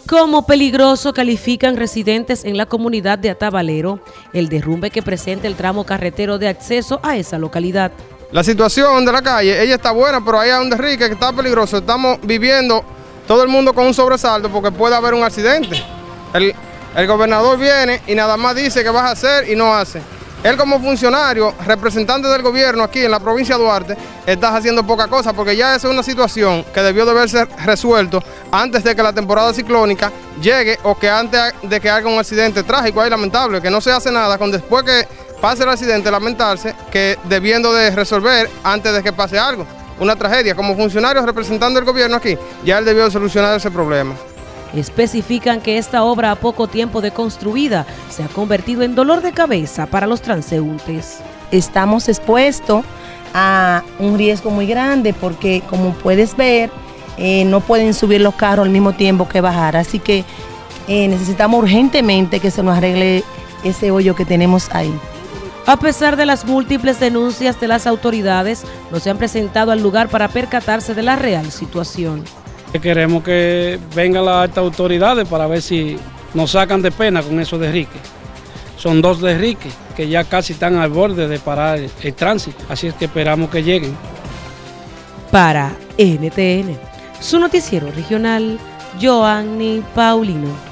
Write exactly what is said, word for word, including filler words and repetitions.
Como peligroso califican residentes en la comunidad de Atabalero el derrumbe que presenta el tramo carretero de acceso a esa localidad. La situación de la calle, ella está buena, pero ahí hay un derrique que está peligroso. Estamos viviendo todo el mundo con un sobresalto porque puede haber un accidente. El, el gobernador viene y nada más dice que vas a hacer y no hace. Él como funcionario, representante del gobierno aquí en la provincia de Duarte, está haciendo poca cosa porque ya esa es una situación que debió de haberse resuelto antes de que la temporada ciclónica llegue o que antes de que haga un accidente trágico y lamentable, que no se hace nada con después que pase el accidente lamentarse, que debiendo de resolver antes de que pase algo, una tragedia. Como funcionario representando el gobierno aquí, ya él debió de solucionar ese problema. Especifican que esta obra a poco tiempo de construida se ha convertido en dolor de cabeza para los transeúntes. Estamos expuestos a un riesgo muy grande porque, como puedes ver, eh, no pueden subir los carros al mismo tiempo que bajar, así que eh, necesitamos urgentemente que se nos arregle ese hoyo que tenemos ahí. A pesar de las múltiples denuncias de las autoridades, no se han presentado al lugar para percatarse de la real situación. Queremos que vengan las altas autoridades para ver si nos sacan de pena con esos derriques. Son dos derriques que ya casi están al borde de parar el, el tránsito, así es que esperamos que lleguen. Para N T N, su noticiero regional, Joanny Paulino.